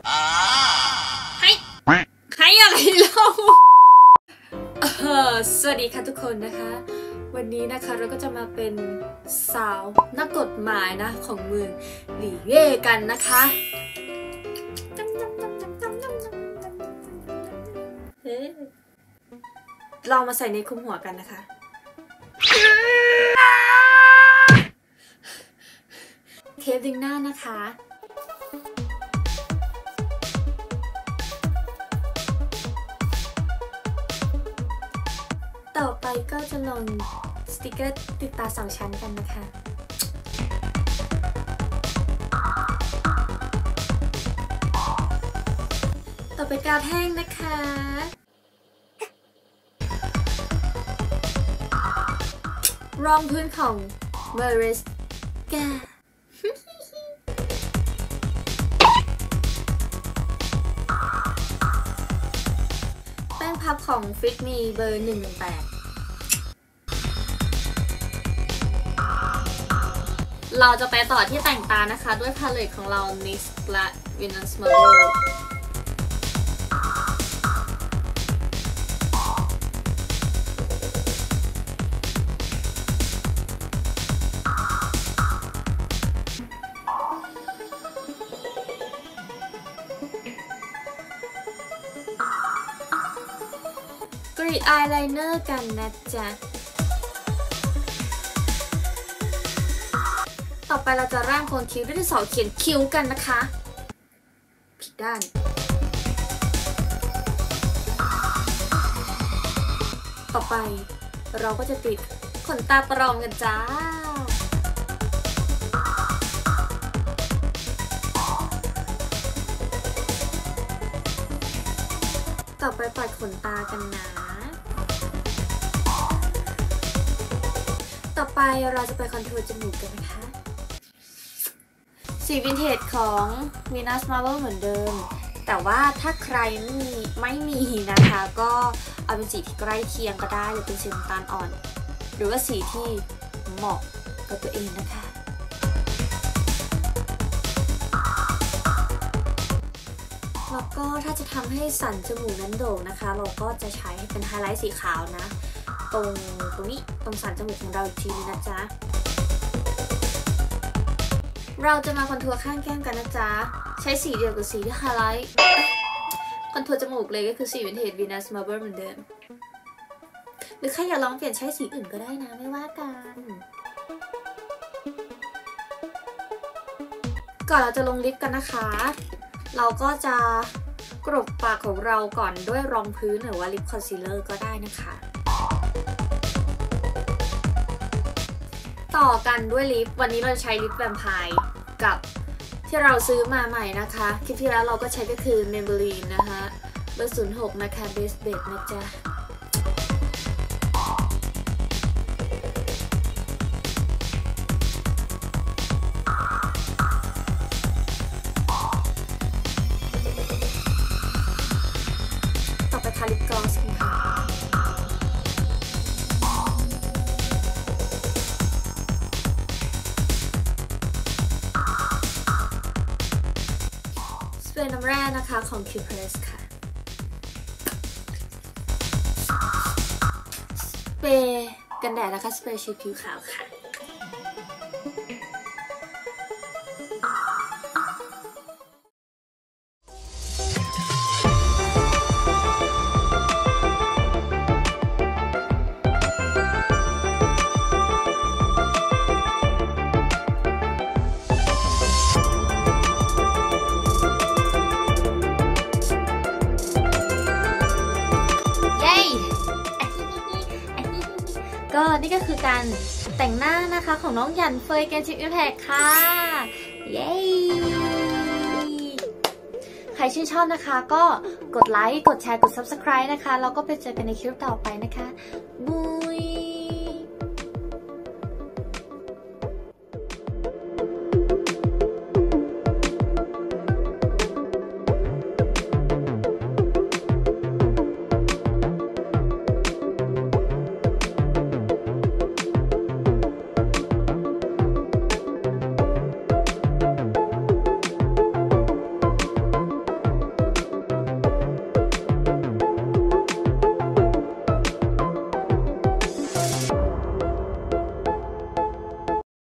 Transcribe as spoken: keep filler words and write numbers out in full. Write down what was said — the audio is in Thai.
ให้ให้อะไรเล่าเออสวัสดีค่ะทุกคนนะคะวันนี้นะคะเราก็จะมาเป็นสาวนักกฎหมายนะของเมืองหลี่เย่กันนะคะเรามาใส่ในคุมหัวกันนะคะเทปดึงหน้านะคะต่อไปก็จะลงสติกเกอร์ติดตาสองชั้นกันนะคะต่อไปกาวแท่งนะคะรองพื้นของ Mariska แป้งพับของ Fit Me เบอร์หนึ่งหนึ่งแปดเราจะไปต่อที่แต่งตานะคะด้วยพาเลตของเรา นิส และ Venus Marbleกรีดอายไลเนอร์กันนะจ๊ะต่อไปเราจะร่างโคนคิ้วด้วยดินสอเขียนคิ้วกันนะคะผิดด้านต่อไปเราก็จะติดขนตาปลอมกันจ้าต่อไปปัดขนตากันนะต่อไปเราจะไปคอนทัวร์จมูกกันนะคะสีวินเทจของ Venus Marble เหมือนเดิมแต่ว่าถ้าใครไม่มีไม่มีนะคะก็เอาเป็นสีที่ใกล้เคียงก็ได้หรือเป็นสีน้ำตาลอ่อนหรือว่าสีที่เหมาะกับตัวเองนะคะแล้วก็ถ้าจะทำให้สันจมูกนั้นโด่งนะคะเราก็จะใช้เป็นไฮไลท์สีขาวนะตรงตรงนี้ตรงสันจมูกของเราอีกทีนึงนะจ๊ะเราจะมาคอนทัวร์ข้างแก้มกันนะจ๊ะใช้สีเดียวกับสีที่ไฮไลท์คอนทัวร์จมูกเลยก็คือสีวินเทจ Venus Marble เหมือนเดิมหรือใครอยากลองเปลี่ยนใช้สีอื่นก็ได้นะไม่ว่ากันก่อนเราจะลงลิปกันนะคะเราก็จะกรบปากของเราก่อนด้วยรองพื้นหรือว่าลิปคอนซีลเลอร์ก็ได้นะคะต่อกันด้วยลิปวันนี้เราจะใช้ลิปแวมไพร์กับที่เราซื้อมาใหม่นะคะคลิปที่แล้วเราก็ใช้ก็คือ Maybelline นะคะเบอร์ศูนย์หกนะคะ Base Bed นะจ๊ะต่อไปทาลิปกลอสค่ะสเปรย์น้ำแร่นะคะของ Q Press ค่ะสเปรย์กันแดดนะคะสเปรย์ชีผิวขาวค่ะก็นี่ก็คือการแต่งหน้านะคะของน้องหยันเฟยแกนชิปอิมแพคค่ะเย้ใครชื่นชอบนะคะก็กดไลค์กดแชร์กด ซับสไครบ์ นะคะแล้วก็ไปเจอกันในคลิปต่อไปนะคะบุย